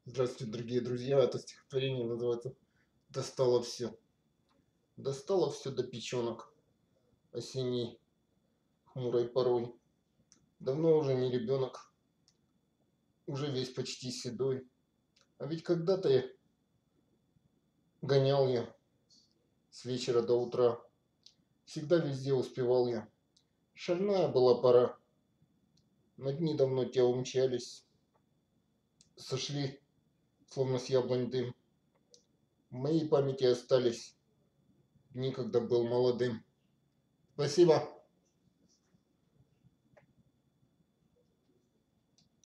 Здравствуйте, дорогие друзья. Это стихотворение называется «Достало все». Достало все до печенок осенней хмурой порой. Давно уже не ребенок, уже весь почти седой. А ведь когда-то гонял я с вечера до утра. Всегда везде успевал я. Шальная была пора. На дни давно те умчались. Сошли, словно с яблонь дым. В моей памяти остались дни, когда был молодым. Спасибо.